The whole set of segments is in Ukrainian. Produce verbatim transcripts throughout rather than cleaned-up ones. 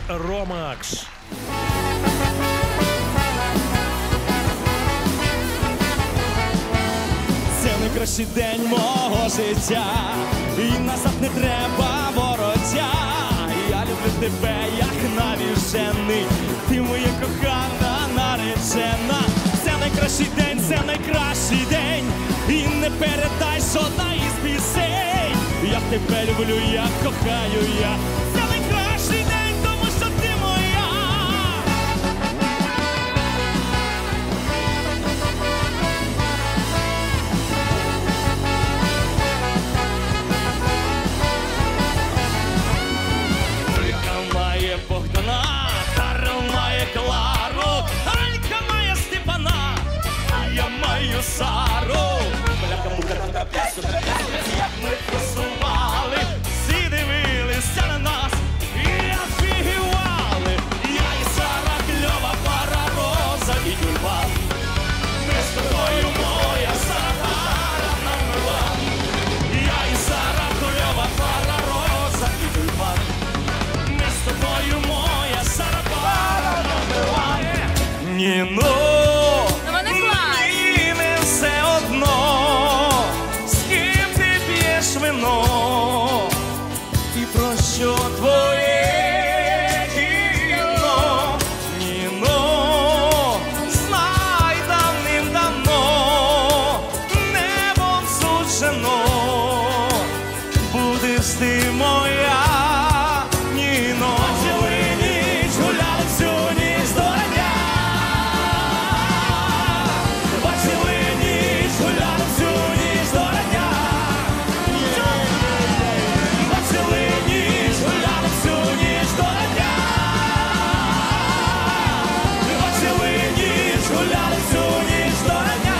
Ромакс. Це найкращий день мого життя, і назад не треба вороття. Я люблю тебе, як навіжений, ти моя кохана наречена. Це найкращий день, це найкращий день, і не передай жодна із пісень. Як тебе люблю, як кохаю я. Це найкращий день, тому що ти моя. Алька має Богдана, Карл має Клару, Алька має Степана, а я маю Сару. Бляха-муха, трапляйся, трапляйся, як ми просували, всі дивилися на нас і офігівали. Я і Сара, кльова пара, роза і тюльпан. Ми з тобою, моя Сара, номер ван. Я і Сара, кльова пара, роза і тюльпан. Ми з тобою, моя Сара, пара, номер ван. Ні, ну, мені не все одно, з ким ти п'єш вино, і про що твоє кіно. Ні, ну, знай давним-давно, небом суджено, будеш ти моя, Ніно. Цілу ніч гуляли, всю ніч до рання. Бачили ніч гуляли, всю ніч до рання. Бачили ніч гуляли, всю ніч до рання. Бачили ніч гуляли, всю ніч до рання.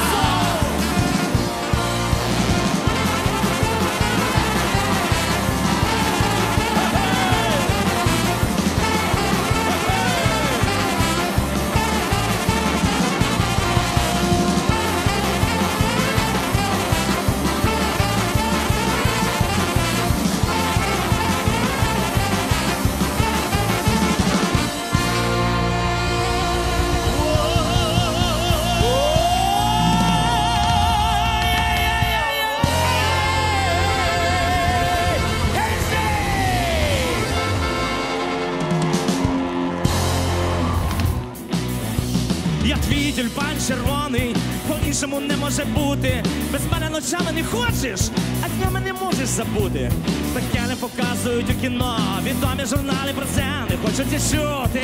Я твій тюльпан червоний, по-іншому не може бути. Без мене ночами не хочеш, а днями не можеш забути. Таке не показують у кіно, відомі журнали про це не хочуть і чути.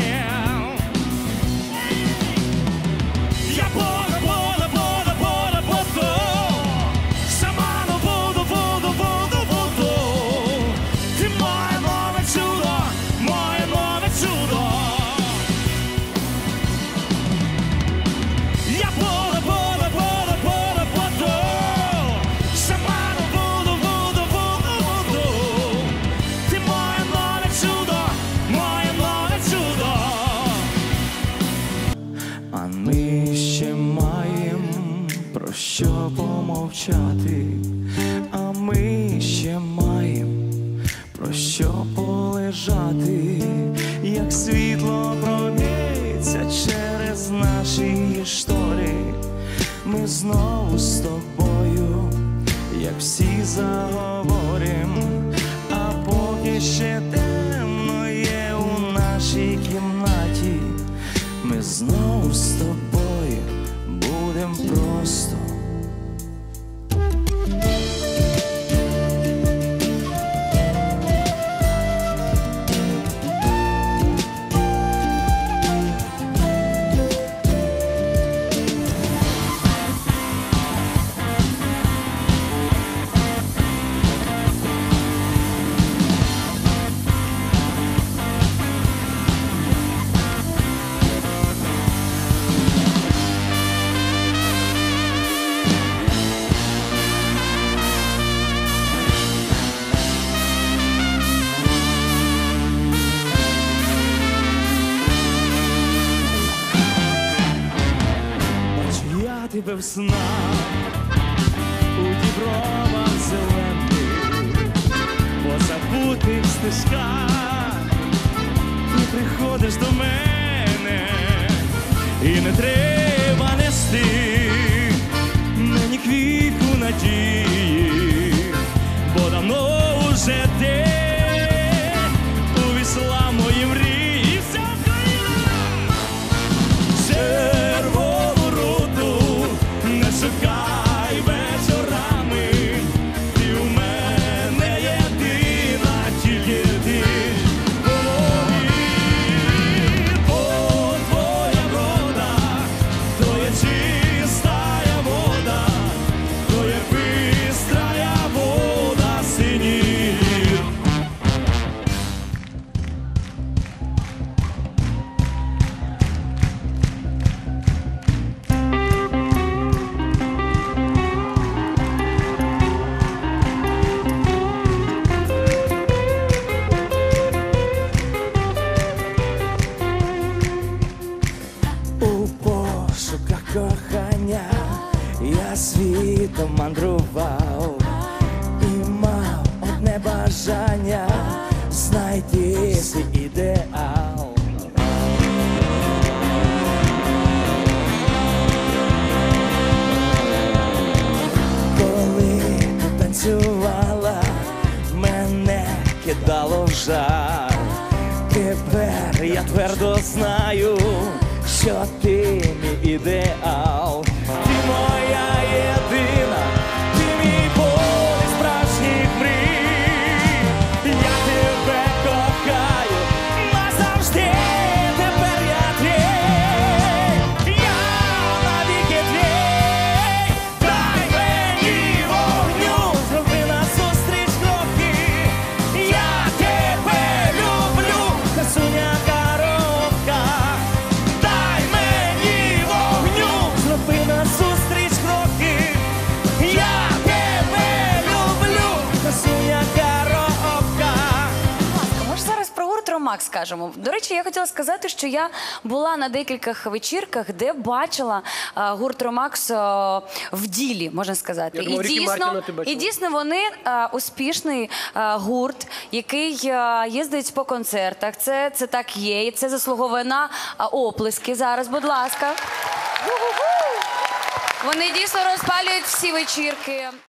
Я буду, буду, буду, буду, буду, шаману буду, буду, буду, буду. Ти моє нове чудо, моє нове чудо. Я буду, буду, буду, буду, буду, шаману буду, буду, буду, буду. Ти моє нове чудо, моє нове чудо. А ми ще маєм про що помовчати, а ми ще маєм про що полежати, як світло проміниться через наші штори. Ми знову з тобою, як всі заговорим, а поки ще темно є у нашій кімнаті, ми знову з тобою будем просто. Тебе в снах, у дібровах зелених, по забутих стежках, і приходиш до мене, і не треба нести мені квітку надії, бо давно уже ти увійшла в мої мрії. Вся Україна! Червону руту не шукай вечорами, ти у мене єдина, тільки ти. Бо твоя врода, то є чистая вода, то є бистрая вода синіх. У пошуках кохання я світом мандрував і мав одне бажання знайти свій ідеал. Коли ти танцювала, мене кидало в жар. Тепер я твердо знаю, що ти мій ідеал. Ти моя єдина, ти мій поле справжніх мрій. Я тебе кохаю, назавжди тепер я твій. Я навіки твій. Дай мені вогню, зроби назустріч кроки. Я тебе люблю, красуня коробка. Дай мені вогню, зроби назустріч кроки. Я тебе люблю, красуня коробка. Може, зараз про гурт «Ромак» скажемо. До речі, я хотіла сказати, що я була на декількох вечірках, де бачила а, гурт «Ромакс» а, в ділі, можна сказати. Я думав, і, Рікі дійсно, Мартіна ти бачила. і дійсно вони а, успішний а, гурт, який а, їздить по концертах. Це, це так є, і це заслуговує на а, оплески зараз, будь ласка. Вони дійсно розпалюють всі вечірки.